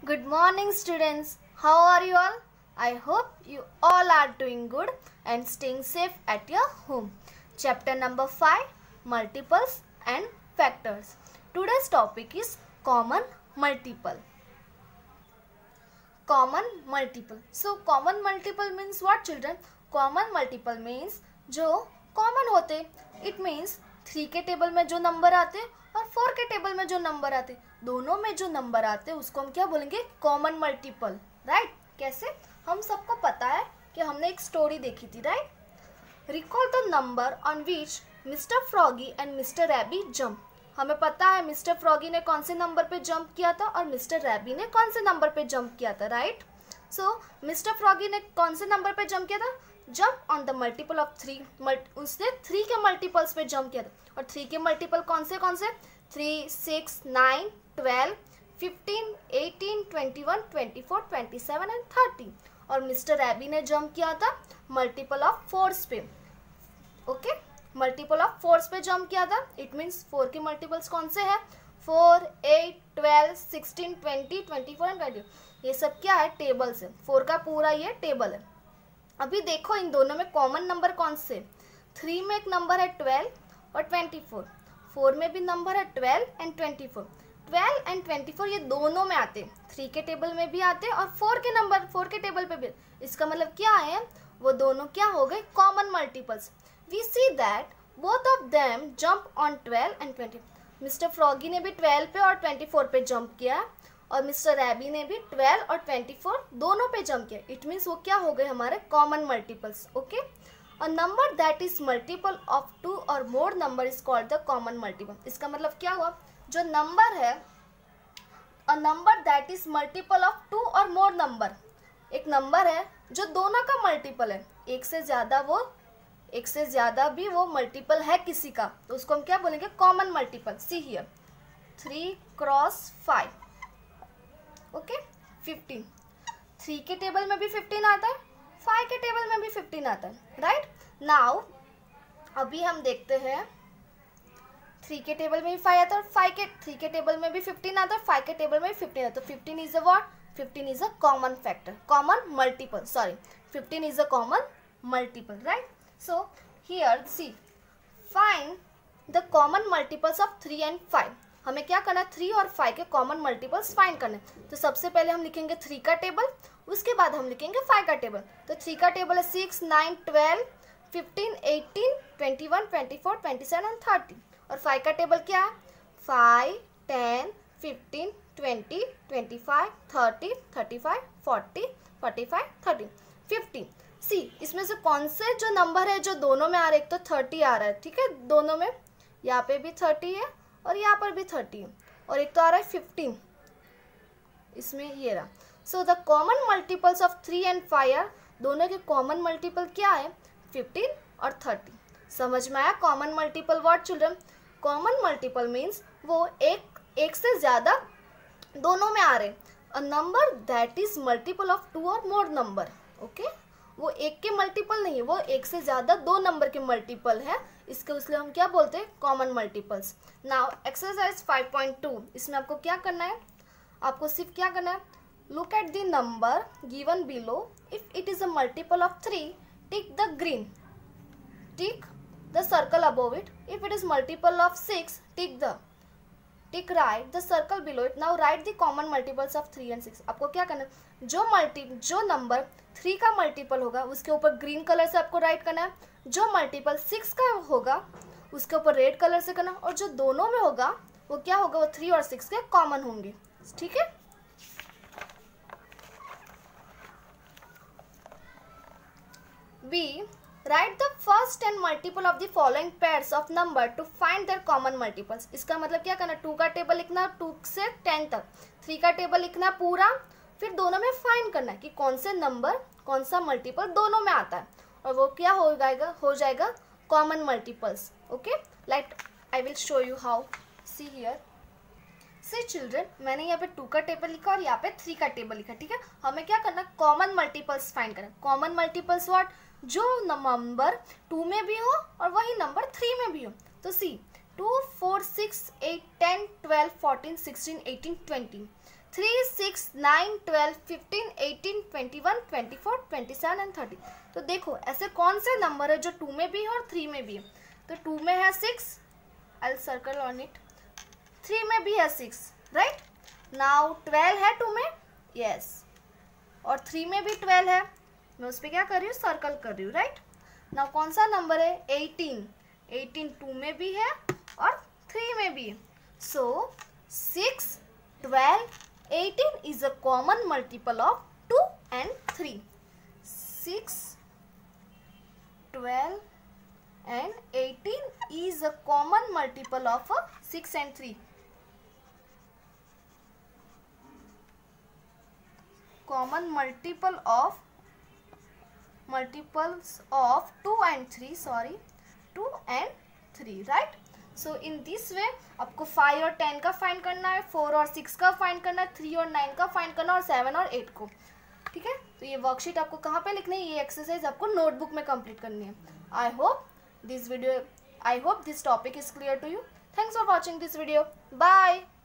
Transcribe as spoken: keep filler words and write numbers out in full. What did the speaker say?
Good morning students. How are you all? I hope you all are doing good and staying safe at your home. Chapter number five, Multiples and Factors. Today's topic is Common Multiple. Common Multiple. So common multiple means what children? Common multiple means जो common होते. It means three के table में जो number आते और four के table में जो नंबर आते, दोनों में जो नंबर आते उसको हम क्या बोलेंगे? Common multiple. राइट? कैसे? हम सबको पता है कि हमने एक स्टोरी देखी थी. Right? Recall the number on which mister Froggy and mister Rabbie jump. हमें पता है मिस्टर फ्रॉगी ने कौन से नंबर पे जंप किया था और मिस्टर रैबी ने कौन से नंबर पे जंप किया था. राइट? सो मिस्टर फ्रॉगी ने कौन से नंबर पे जंप किया था? Jump on the multiple of three. उसने थ्री के मल्टीपल्स पे जंप किया था. और थ्री के मल्टीपल कौन से कौन से? Three, six, nine, twelve, fifteen, eighteen, twenty one, twenty four, twenty seven and thirty. और मिस्टर रैबी ने जंप किया था मल्टीपल ऑफ फोर्स पे. ओके, मल्टीपल ऑफ फोर्स पे जंप किया था. इट मीन्स फोर के मल्टीपल्स कौन से हैं? Four, eight, twelve, sixteen, twenty, twenty four and twenty. ये सब क्या है? टेबल से. फोर का पूरा ये टेबल है. अभी देखो इन दोनों में कॉमन नंबर कौन से? थ्री में एक नंबर है ट्वेल्व और ट्वेंटी फोर. फोर में भी नंबर है twelve and twenty four. Twelve and twenty four ये दोनों में आते, थ्री के टेबल में भी आते और फोर के नंबर फोर के टेबल पे भी. इसका मतलब क्या है? वो दोनों क्या हो गए? Common multiples. We see that both of them jump on twelve and twenty. Mister Froggy ने भी ट्वेल्व पे और ट्वेंटी फोर पे जंप किया और मिस्टर रैबी ने भी ट्वेल्व और ट्वेंटी फोर दोनों पे जंप किया. इट मीन्स वो क्या हो गए? हमारे common multiples. Okay, a number that is multiple of two or more number is called the common multiple. इसका मतलब क्या हुआ? जो नंबर है, a number that is multiple of two or more number, एक नंबर है जो दोनों का मल्टीपल है, एक से ज्यादा वो एक से ज्यादा भी वो मल्टीपल है किसी का, तो उसको हम क्या बोलेंगे? Common multiple. See here, three cross five. Okay, fifteen. Three के टेबल में भी फिफ्टीन आता है, फाइव के टेबल में भी फिफ्टीन आता है. राइट? नाउ अभी हम देखते हैं थ्री के टेबल में भी फाइव आता है और फाइव के थ्री के टेबल में भी फिफ्टीन आता है, फाइव के टेबल में भी फिफ्टीन आता है. तो fifteen is a what? Fifteen is a common factor, common multiple. Sorry, fifteen is a common multiple. Right? So here see, find the common multiples of three and five. हमें क्या करना है? Three और five के common multiples find करने. तो सबसे पहले हम लिखेंगे थ्री का टेबल, उसके बाद हम लिखेंगे फाइव का टेबल. तो थ्री का टेबल है six, nine, twelve, fifteen, eighteen, twenty one, twenty four, twenty seven and thirty. और फाइव का टेबल क्या है? Five, ten, fifteen, twenty, twenty five, thirty, thirty five, forty, forty five, thirty, fifty. See, इसमें से कौन से जो नंबर है जो दोनों में आ रहे? एक तो थर्टी आ रहा है, ठीक है, दोनों में. यहाँ पे भी थर्टी है और यहाँ पर भी थर्टी है, और एक तो आ रहा है फिफ्टीन, इसमें ये रहा. So the common multiples of three and five are, दोनों के कॉमन मल्टीपल क्या है? फिफ्टीन और थर्टी. समझ में आया? Common multiple what children? Common multiple means वो एक एक से ज्यादा दोनों में आ रहे. A number that is multiple of two or more number. Okay, वो एक के मल्टीपल नहीं है, वो एक से ज्यादा दो नंबर के मल्टीपल है. इसके उसलिए हम क्या बोलते हैं? Common multiples. Now exercise five point two, इसमें आपको क्या करना है? आपको सिर्फ क्या करना है? Look at the number given below. If it is a multiple of three, tick the green, tick the circle above it. If it is multiple of six, tick the tick right the circle below it. Now write the common multiples of three and six. आपको क्या करना है? जो multi जो number three का multiple होगा उसके ऊपर ग्रीन कलर से आपको राइट करना है. जो मल्टीपल सिक्स का होगा उसके ऊपर रेड कलर से करना. और जो दोनों में होगा वो क्या होगा? वो थ्री और सिक्स के कॉमन होंगे. ठीक है? B, write the first ten multiple of the following pairs of number to find their common multiples. इसका मतलब क्या करना? टू का टेबल लिखना, टू से टेन तक. थ्री का टेबल लिखना पूरा, फिर दोनों में फाइंड करना है कि कौन से नंबर कौन सा मल्टीपल दोनों में आता है, और वो क्या हो जाएगा? हो जाएगा common multiples. Okay, like I will show you how. See here, see children, मैंने यहाँ पे टू का टेबल लिखा और यहाँ पे थ्री का टेबल लिखा. ठीक है, हमें क्या करना? कॉमन मल्टीपल्स फाइंड करना. Common multiples what? जो नंबर टू में भी हो और वही नंबर थ्री में भी हो. तो see, two, four, six, eight, ten, twelve, fourteen, sixteen, eighteen, twenty. Three, six, nine, twelve, fifteen, eighteen, twenty one, twenty four, twenty seven and thirty. तो देखो ऐसे कौन से नंबर है जो टू में भी है और थ्री में भी है। तो टू में है six, I will circle on it. Three में भी है सिक्स, राइट। नाउ ट्वेल्व है टू में, यस, और थ्री में भी ट्वेल्व है, मैं उस पर क्या कर रही हूँ, सर्कल कर रही हूँ, राइट। नाउ कौन सा नंबर है, एटीन। एटीन टू में भी है और थ्री में भी है। So six, twelve, eighteen is a common multiple of two and three. six, twelve and eighteen is a common multiple of uh, six and three. Common multiple of multiples of two and three, sorry, two and three, right? So in this way आपको five और ten का find करना है, four और six का find करना है, three और नाइन का फाइंड करना है और सेवन और एट को, ठीक है। तो ये वर्कशीट आपको कहाँ पे लिखनी है, ये एक्सरसाइज आपको नोटबुक में कंप्लीट करनी है। I hope this video I hope this topic is clear to you. Thanks for watching this video, bye.